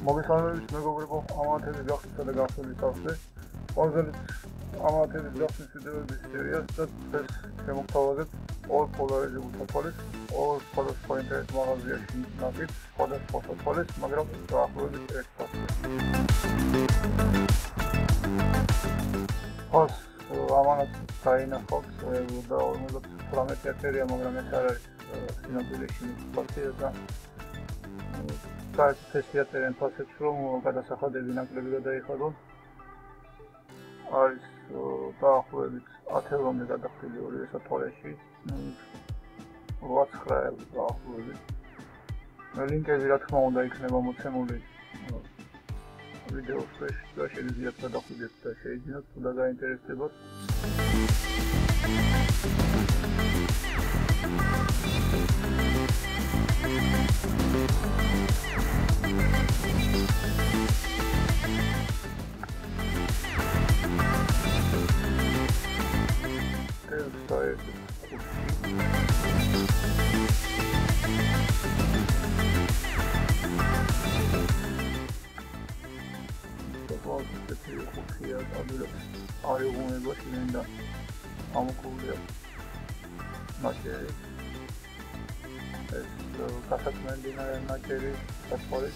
მოგესალმებით მეგობრებო, ამათების გახსნისა და გახსნილის ავსზე. Ყველგან ამათების გახსნის ვიდეოების სერიას და დღეს შემოგთავაზებთ ორ პოლარიზებულ საფალეს, ორ სხვადასხვა ინტერნეტ მაღაზიაში ნაკით სხვადასხვა საფალეს, მაგრამ დაახლოებით ერთ ფასზე. ფას ამანაც დაინახავთ და 58,000-ია, მაგრამ ეს არ არის სინამდვილეში ფასი და საერთოდ ეს იაწერენ ფასებს, რომ გადასახადები ნაკლები გადაიხადონ. არის დაახლოებით 10 ევრომდე გადახდილი ორივე საფალეში, 8-9 euros დაახლოებით. ლინკები რა თქმა უნდა იქნება მოცემული ვიდეოს ქვეშ და შეგიძლიათ გადახვიდეთ და შეიძინოთ თუ დაგაინტერესდებათ. არიღუნება შინიდან ამოქოლია ნაჭერი ეს გასაწმენდინარე ნაჭერი საფალეს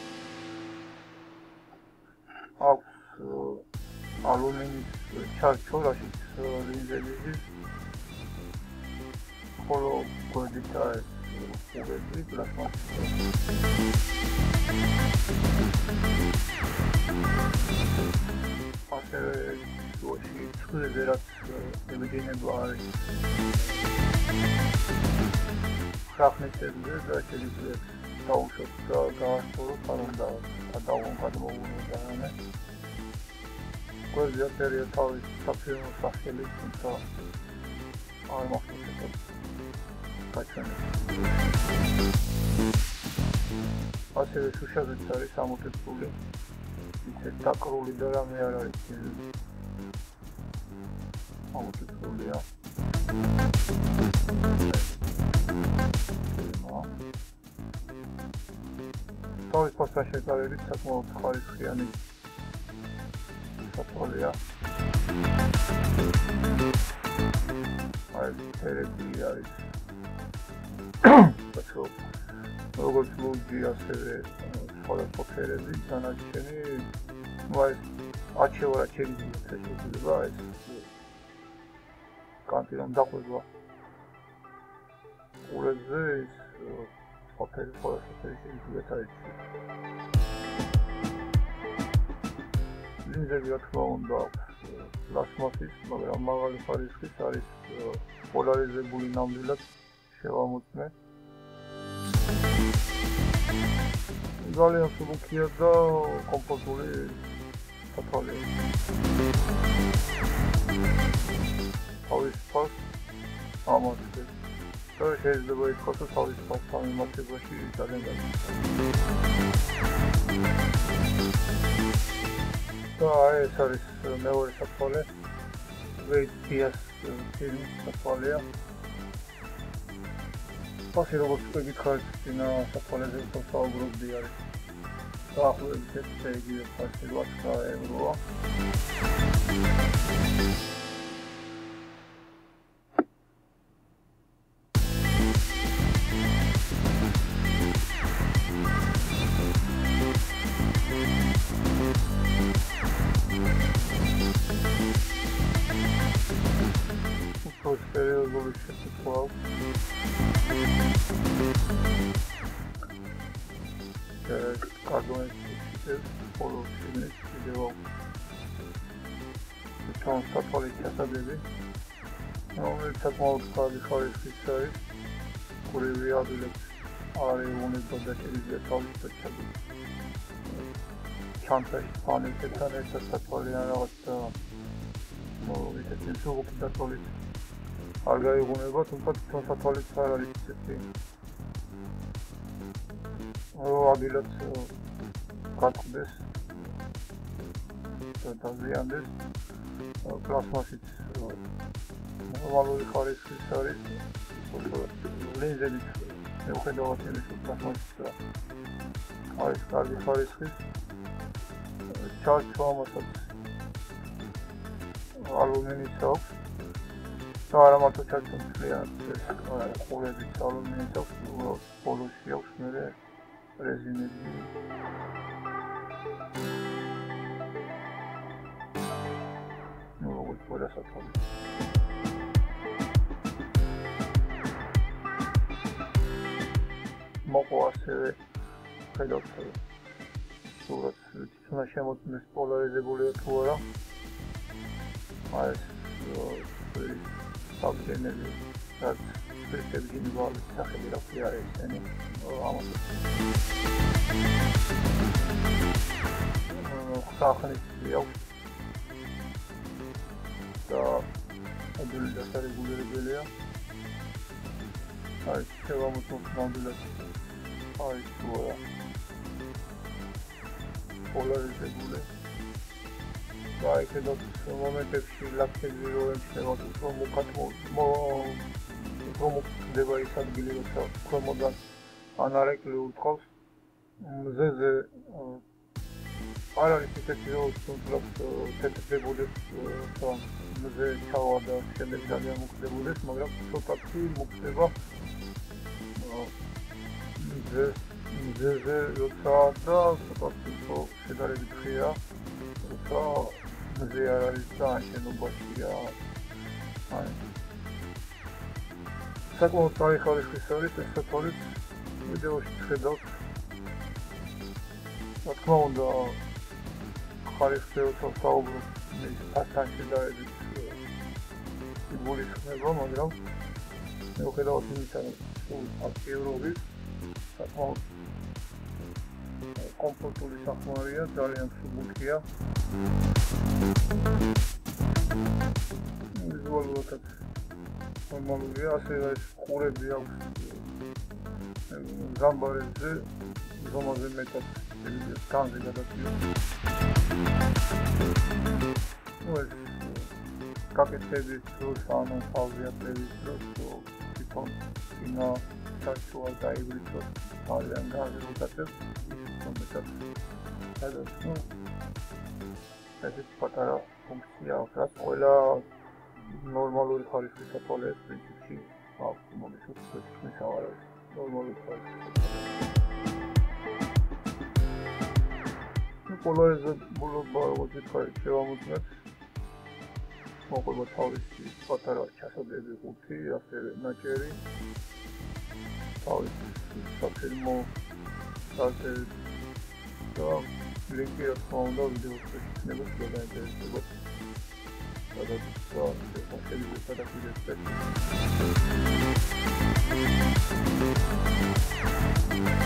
აქვს ალუმინის ჩარჩორაშიც ლინზები ხოლო გვერდით არის უღები პლასმასი ასევე შუაში ცხრილზე რაც ემეჯინება არის ხრახნისებზე და შეგიძლიათ დაუშვათ და გაასწოროთ არ უნდა გადმოვუნოთ არამე გვერდზე აწერია თავის საფირმო სახელი თუმცა არ მახსოვს გაჩვენებთ ასევე შუშაზეც არის ამოტვიფრული ისეთ დაკრული და რამე არ არის ამოტვიფრულია თავის ფასთან შეკავებით საკმაოდ ხარისხიანი საფალეა აი ფერები არის როგორც ლუჯი ასევე სხვადასხვა ფერები დანარჩენი ეს აჩევარა შეიძლება ეს კანტი რომ დაყვება ყურებზე ის სხვადასხვა ფერი შეიძლება აიჩიოს ლინზები რა თქმა უნდა პლასმასის მაგრამ მაღალი ხარისხის არის პოლარიზებული ნამდვილად შევამოწმე ძალიან სულუქია და კომფორტული საფალეა. თავის ფას ამოწევს. და შეიძლება ითქვას, რომ თავის ფასთან მიმართებაში ძალიან გაგვიცხადა. და ეს არის მეორე საფალე. ვეიტიას ფილმის საფალეა. ფასი როგორც გითხარით, წინა საფალეზე საუბრობდი არის. დაახლოებით ეს იგივე ფასი 8 ევროა. სერიოზული შეკითხვა კარგონეთის ხოლო ფილმის ვიდეო თან საფალეს ჩასაგები რომელიც საკმაოდ კარგი ხარისხის არის ყურივი ადვილებს არ ეუნება და შეიძლება თავისუფლად ჩაგდოს ჩანთაში ფანეთთან ერთად საფალე ან რაღაც ისეთი სულუქი დათვალით არ გაიღუნება, თუმცა თვითონ საფალეც არ არის ისეთი ადვილად გაწდეს და დაზიანდეს პლასმასით ნორმალური ხარისხის არის ლინზებით მიუხედავად იმისა, რომ არის კარგი ხარისხის ჩარჩო ამასაც ალუმინის აქვს და არა მარტო ჩარჩო მთლიანად ეს ყურებიც ალუმინის აქვს, ბოლოში აქვს მერე რეზინები როგორც ყველა საფრთხე მოყვა ასევე ხედავთ სურათს თვითონ შემოწმდეს პოლარიზებულია თუ არა ეს საბჯენელი რაც სპეციალური ვალის სახელი რა ქვია ესენი ამას ხახნის აქვს და ადვილი დასარეგულირებელია არის შევამოწმოთ მობილად არის თუ არა პოლარიზებული და ხედავთ მომენტებში ლაქტები რო ემჩნევათ რომ მოხდება ის ადგილი როცა ქვემოდან ანარეკლი უთხოვს მზეზე არ არის ისეთი რომ თუნდაც თეთრებუდეს მზე ჩავა და შემდეგ ძალიან მოხდებოდეს მაგრამ ცოტათი მოხდება მზეზე როცა და ცოტათი შედარებით ხეა როცა მზე არ არის და შენობაშია საკმაოდ კარგი ხარისხის არის ეს საფოლიც ვიდეოში ხედავთ რა თქმა უნდა ხარისხზე როცა საუბრობ ის ასთან შედარებით იგულისხმება მაგრამ მიუხედავად იმისა რომ აქტიურობის საკმაოდ კომფორტული სახმარია ძალიან სუბუქია ვიზუალურადაც ნორმალურია ასევე ეს ყურები აქვს გამბარებზე ზომაზე მეტად განზე გადაჭრილი ეს კაპიტების დროს ანუ ფავზიატების დროს თვითონ ინა ჩარჩოა დაიბრით რომ ძალიან განზე გადაწევს მეტად სადაც ეს პატარა ფუნქცია აქვს რაც ყველა ნორმალური ხარისხის საფოლეს პრინციპში აქვს მომისოთ ხმის ავარებს ნორმალური ხარისხის პოლარიზებულობა როგორც ვთქვი შევამოწმეთ მოყვება თავისი პატარა ჩასადები ყუთი ასევე ნაჭერი თავისი საფირმო სარდები და ლინკი რა თქმა უნდა ვიდეოს შექმნებას გადაინტერესებათ სადაც შეიძლება გადაგვიდეთ